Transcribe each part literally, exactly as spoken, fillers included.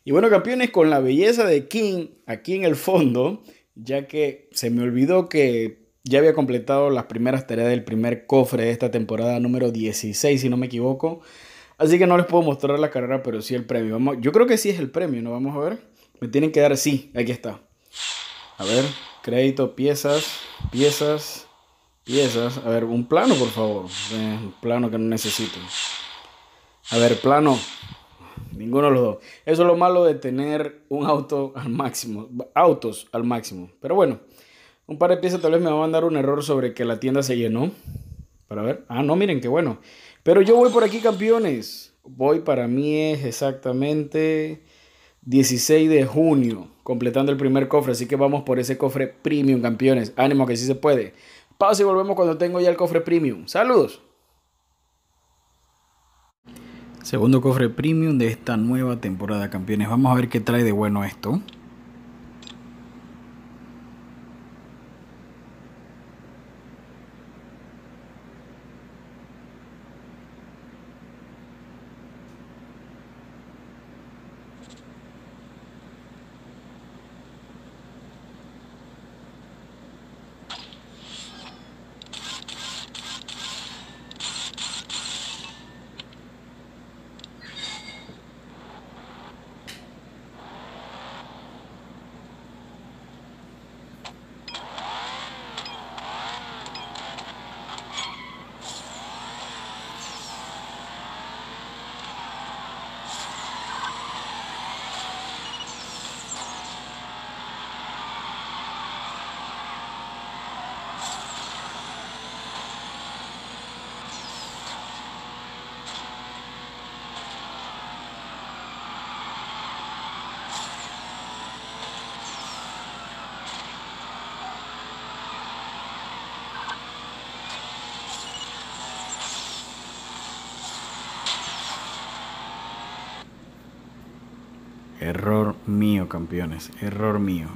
Y bueno, campeones, con la belleza de King aquí en el fondo, ya que se me olvidó que ya había completado las primeras tareas del primer cofre de esta temporada número dieciséis, si no me equivoco. Así que no les puedo mostrar la carrera, pero sí el premio. Vamos, yo creo que sí es el premio, ¿no? Vamos a ver. Me tienen que dar, sí, aquí está. A ver, crédito, piezas, piezas, piezas. A ver, un plano, por favor. Eh, un plano que no necesito. A ver, plano. Ninguno de los dos. Eso es lo malo de tener un auto al máximo. Autos al máximo. Pero bueno, un par de piezas tal vez me va a mandar un error sobre que la tienda se llenó. Para ver. Ah, no, miren qué bueno. Pero yo voy por aquí, campeones. Voy, para mí es exactamente dieciséis de junio, completando el primer cofre. Así que vamos por ese cofre premium, campeones. Ánimo que sí se puede. Pausa y volvemos cuando tengo ya el cofre premium. Saludos. Segundo cofre premium de esta nueva temporada, campeones. Vamos a ver qué trae de bueno esto. Error mío, campeones. Error mío.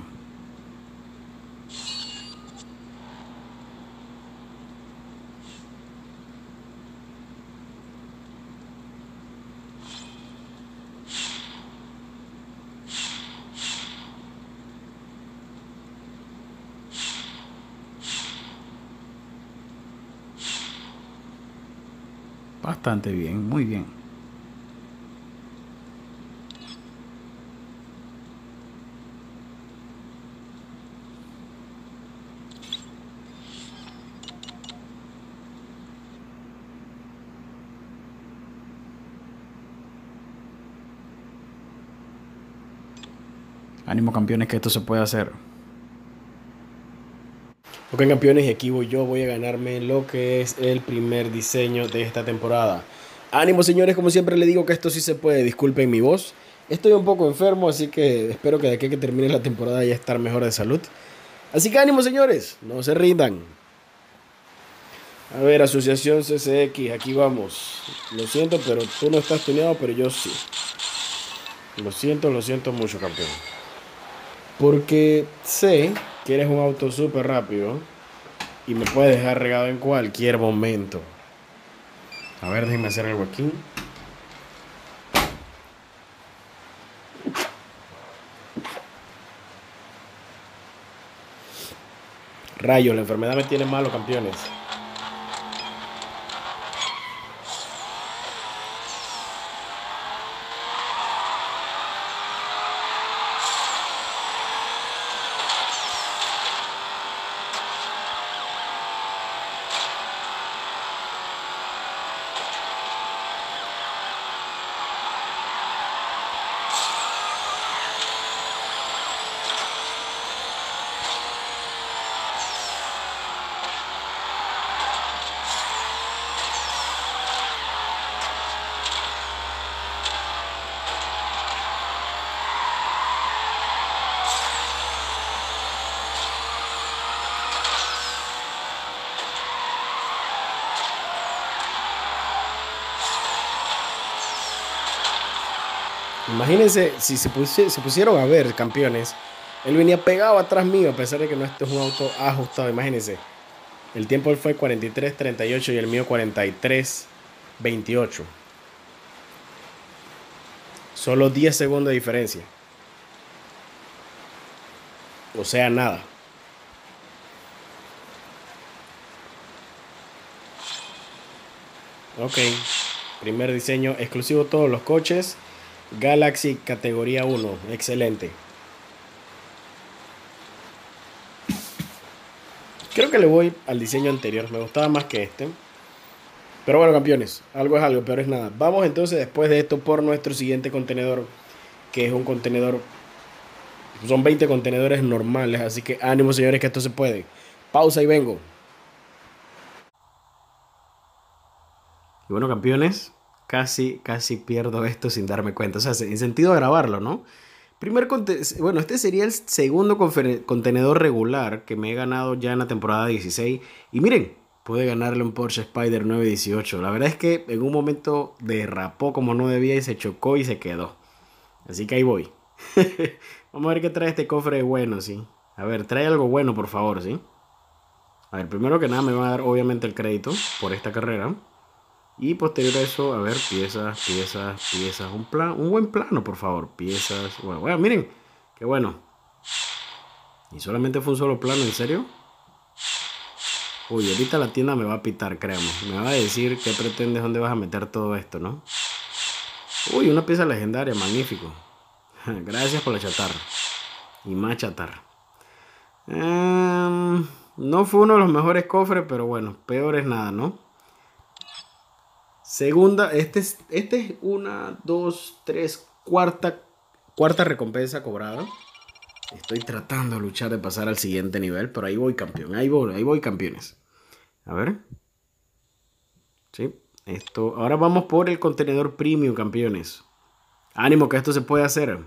Bastante bien, muy bien. Ánimo, campeones, que esto se puede hacer. Ok, campeones, y aquí voy yo, voy a ganarme lo que es el primer diseño de esta temporada. Ánimo, señores, como siempre le digo que esto sí se puede, disculpen mi voz. Estoy un poco enfermo, así que espero que de aquí a que termine la temporada ya estar mejor de salud. Así que ánimo, señores, no se rindan. A ver, Asociación C C X, aquí vamos. Lo siento, pero tú no estás tuneado, pero yo sí. Lo siento, lo siento mucho, campeón. Porque sé que eres un auto súper rápido y me puedes dejar regado en cualquier momento. A ver, déjenme hacer el huequín. Rayos, la enfermedad me tiene malo, campeones. Imagínense si se, pusi- se pusieron a ver, campeones. Él venía pegado atrás mío, a pesar de que no este es un auto ajustado. Imagínense. El tiempo él fue cuarenta y tres treinta y ocho y el mío cuarenta y tres veintiocho. Solo diez segundos de diferencia. O sea, nada. Ok. Primer diseño exclusivo todos los coches. Galaxy categoría uno. Excelente. Creo que le voy al diseño anterior. Me gustaba más que este. Pero bueno, campeones. Algo es algo, pero es nada. Vamos entonces después de esto por nuestro siguiente contenedor. Que es un contenedor. Son veinte contenedores normales. Así que ánimo, señores, que esto se puede. Pausa y vengo. Y bueno, campeones, casi, casi pierdo esto sin darme cuenta. O sea, en sentido de grabarlo, ¿no? Primer bueno, este sería el segundo contenedor regular que me he ganado ya en la temporada dieciséis. Y miren, pude ganarle un Porsche Spyder nueve dieciocho. La verdad es que en un momento derrapó como no debía y se chocó y se quedó. Así que ahí voy. Vamos a ver qué trae este cofre bueno, ¿sí? A ver, trae algo bueno, por favor, ¿sí? A ver, primero que nada me van a dar obviamente el crédito por esta carrera. Y posterior a eso, a ver, piezas, piezas, piezas. Un, plan, un buen plano, por favor. Piezas. Bueno, bueno, miren. Qué bueno. Y solamente fue un solo plano, ¿en serio? Uy, ahorita la tienda me va a pitar, créame. Me va a decir qué pretendes, dónde vas a meter todo esto, ¿no? Uy, una pieza legendaria, magnífico. Gracias por la chatarra. Y más chatarra. Um, no fue uno de los mejores cofres, pero bueno, peor es nada, ¿no? Segunda, este es, este es una, dos, tres, cuarta, cuarta recompensa cobrada. Estoy tratando de luchar de pasar al siguiente nivel, pero ahí voy, campeón. Ahí voy, ahí voy, campeones. A ver. Sí, esto. Ahora vamos por el contenedor premium, campeones. Ánimo que esto se puede hacer.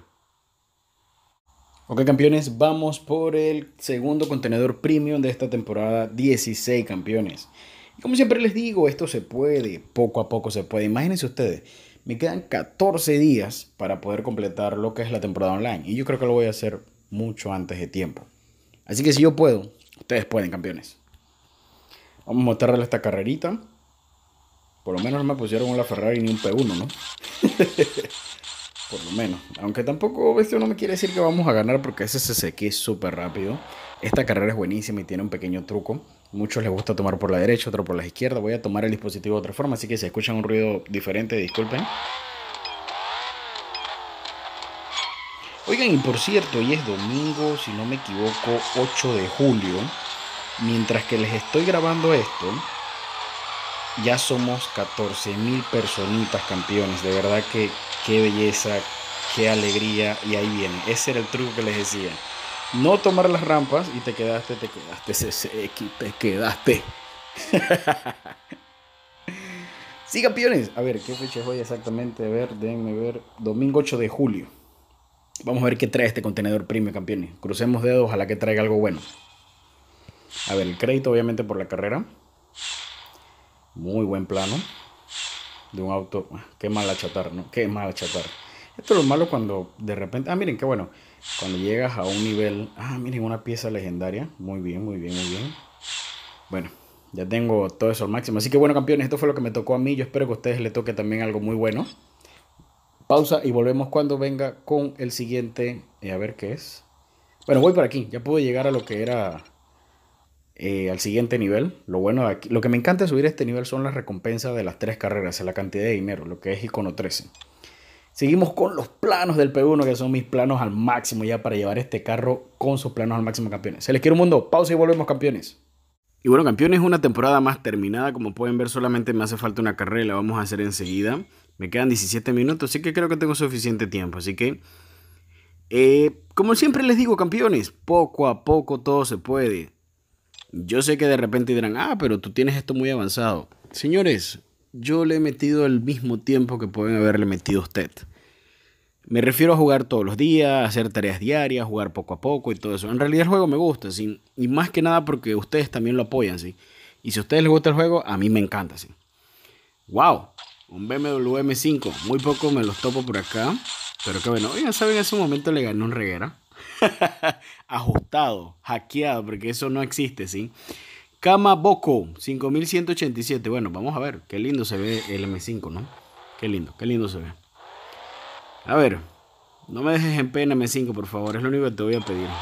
Ok, campeones, vamos por el segundo contenedor premium de esta temporada dieciséis, campeones. Como siempre les digo, esto se puede, poco a poco se puede. Imagínense ustedes, me quedan catorce días para poder completar lo que es la temporada online. Y yo creo que lo voy a hacer mucho antes de tiempo. Así que si yo puedo, ustedes pueden, campeones. Vamos a mostrarle esta carrerita. Por lo menos no me pusieron una Ferrari ni un P uno, ¿no? Por lo menos. Aunque tampoco esto no me quiere decir que vamos a ganar porque ese se seque es súper rápido. Esta carrera es buenísima y tiene un pequeño truco. Muchos les gusta tomar por la derecha, otros por la izquierda. Voy a tomar el dispositivo de otra forma, así que si escuchan un ruido diferente, disculpen. Oigan, y por cierto, hoy es domingo, si no me equivoco, ocho de julio. Mientras que les estoy grabando esto, ya somos catorce mil personitas, campeones. De verdad que qué belleza, qué alegría. Y ahí viene, ese era el truco que les decía. No tomar las rampas y te quedaste, te quedaste, C C X, te quedaste. Sí, campeones. A ver, ¿qué fecha es hoy exactamente? A ver, déjenme ver. Domingo ocho de julio. Vamos a ver qué trae este contenedor premium, campeones. Crucemos dedos, ojalá que traiga algo bueno. A ver, el crédito obviamente por la carrera. Muy buen plano. De un auto. Qué mala chatarra, ¿no? Qué mala chatarra. Esto es lo malo cuando de repente... Ah, miren, qué bueno. Cuando llegas a un nivel... Ah, miren, una pieza legendaria. Muy bien, muy bien, muy bien. Bueno, ya tengo todo eso al máximo. Así que bueno, campeones, esto fue lo que me tocó a mí. Yo espero que a ustedes les toque también algo muy bueno. Pausa y volvemos cuando venga con el siguiente... Eh, a ver qué es. Bueno, voy por aquí. Ya pude llegar a lo que era... Eh, al siguiente nivel. Lo bueno de aquí, lo que me encanta de subir este nivel son las recompensas de las tres carreras, la cantidad de dinero, lo que es icono trece. Seguimos con los planos del P uno, que son mis planos al máximo ya para llevar este carro con sus planos al máximo, campeones. Se les quiere un mundo. Pausa y volvemos, campeones. Y bueno, campeones, una temporada más terminada. Como pueden ver, solamente me hace falta una carrera y la vamos a hacer enseguida. Me quedan diecisiete minutos, así que creo que tengo suficiente tiempo. Así que, eh, como siempre les digo, campeones, poco a poco todo se puede. Yo sé que de repente dirán, ah, pero tú tienes esto muy avanzado. Señores, yo le he metido el mismo tiempo que pueden haberle metido usted. Me refiero a jugar todos los días, hacer tareas diarias, jugar poco a poco y todo eso. En realidad el juego me gusta, ¿sí? Y más que nada porque ustedes también lo apoyan, ¿sí? Y si a ustedes les gusta el juego, a mí me encanta, ¿sí? ¡Wow! Un B M W M cinco. Muy poco me los topo por acá. Pero que bueno, oigan, ¿saben? En ese momento le gané un reguera. Ajustado, hackeado, porque eso no existe, ¿sí? Kamaboko, cinco mil ciento ochenta y siete. Bueno, vamos a ver, qué lindo se ve el M cinco, ¿no? Qué lindo, qué lindo se ve. A ver, no me dejes en P N M cinco, por favor. Es lo único que te voy a pedir.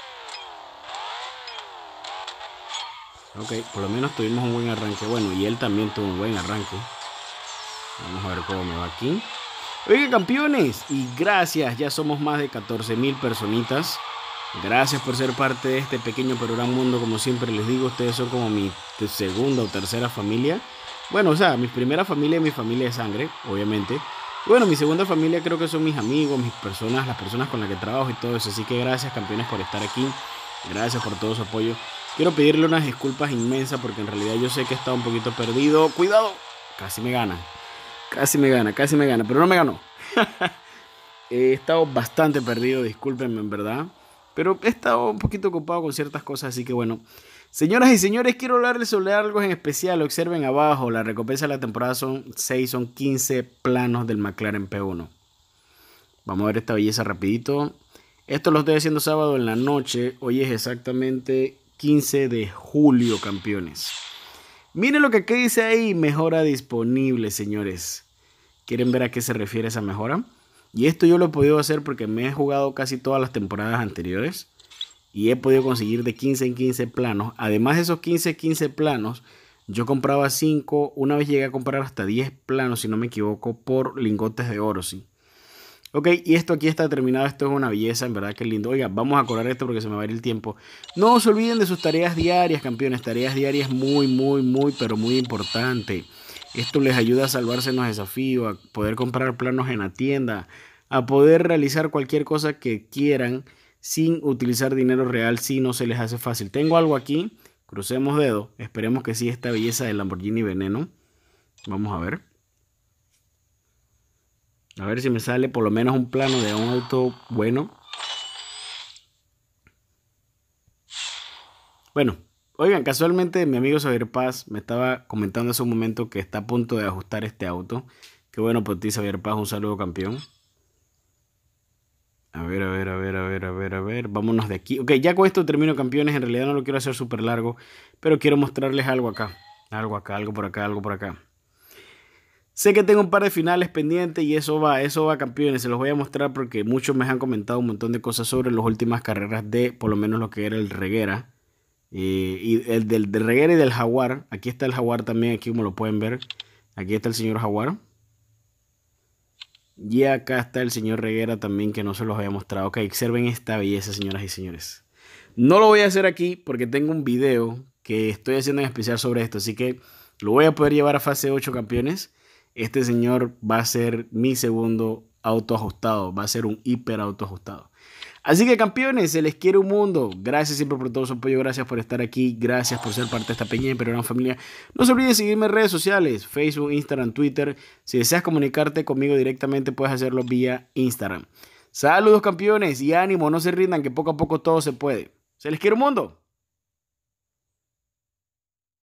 Ok, por lo menos tuvimos un buen arranque. Bueno, y él también tuvo un buen arranque. Vamos a ver cómo me va aquí. Oiga, campeones, y gracias, ya somos más de catorce mil personitas. Gracias por ser parte de este pequeño pero gran mundo. Como siempre les digo, ustedes son como mi segunda o tercera familia. Bueno, o sea, mi primera familia es mi familia de sangre, obviamente. Bueno, mi segunda familia creo que son mis amigos, mis personas, las personas con las que trabajo y todo eso. Así que gracias, campeones, por estar aquí. Gracias por todo su apoyo. Quiero pedirle unas disculpas inmensas porque en realidad yo sé que he estado un poquito perdido. ¡Cuidado! Casi me gana. Casi me gana, casi me gana, pero no me ganó. He estado bastante perdido, discúlpenme en verdad. Pero he estado un poquito ocupado con ciertas cosas, así que bueno. Señoras y señores, quiero hablarles sobre algo en especial. Observen abajo, la recompensa de la temporada son seis, son quince planos del McLaren P uno. Vamos a ver esta belleza rapidito. Esto lo estoy haciendo sábado en la noche. Hoy es exactamente quince de julio, campeones. Miren lo que aquí dice ahí, mejora disponible, señores. ¿Quieren ver a qué se refiere esa mejora? Y esto yo lo he podido hacer porque me he jugado casi todas las temporadas anteriores. Y he podido conseguir de quince en quince planos. Además de esos quince, quince planos, yo compraba cinco. Una vez llegué a comprar hasta diez planos, si no me equivoco, por lingotes de oro, sí. Ok, y esto aquí está terminado. Esto es una belleza, en verdad que lindo. Oiga, vamos a correr esto porque se me va a ir el tiempo. No se olviden de sus tareas diarias, campeones. Tareas diarias muy, muy, muy, pero muy importante. Esto les ayuda a salvarse en los desafíos, a poder comprar planos en la tienda, a poder realizar cualquier cosa que quieran sin utilizar dinero real si no se les hace fácil. Tengo algo aquí, crucemos dedos, esperemos que sí, esta belleza del Lamborghini Veneno. Vamos a ver. A ver si me sale por lo menos un plano de un auto bueno. Bueno, oigan, casualmente mi amigo Xavier Paz me estaba comentando hace un momento que está a punto de ajustar este auto. Qué bueno por ti, Xavier Paz, un saludo, campeón. A ver, a ver, a ver, a ver, a ver, a ver. Vámonos de aquí. Ok, ya con esto termino, campeones. En realidad no lo quiero hacer súper largo, pero quiero mostrarles algo acá. Algo acá, algo por acá, algo por acá. Sé que tengo un par de finales pendientes y eso va, eso va, campeones. Se los voy a mostrar porque muchos me han comentado un montón de cosas sobre las últimas carreras de, por lo menos lo que era el Reguera. Eh, y el del, del Reguera y del Jaguar. Aquí está el Jaguar también, aquí como lo pueden ver. Aquí está el señor Jaguar. Y acá está el señor Reguera también, que no se los había mostrado. Ok, observen esta belleza, señoras y señores. No lo voy a hacer aquí porque tengo un video que estoy haciendo en especial sobre esto. Así que lo voy a poder llevar a fase ocho, campeones. Este señor va a ser mi segundo auto ajustado. Va a ser un hiper auto ajustado. Así que, campeones, se les quiere un mundo. Gracias siempre por todo su apoyo. Gracias por estar aquí. Gracias por ser parte de esta pequeña pero gran familia. No se olviden de seguirme en redes sociales. Facebook, Instagram, Twitter. Si deseas comunicarte conmigo directamente, puedes hacerlo vía Instagram. Saludos, campeones. Y ánimo, no se rindan, que poco a poco todo se puede. Se les quiere un mundo.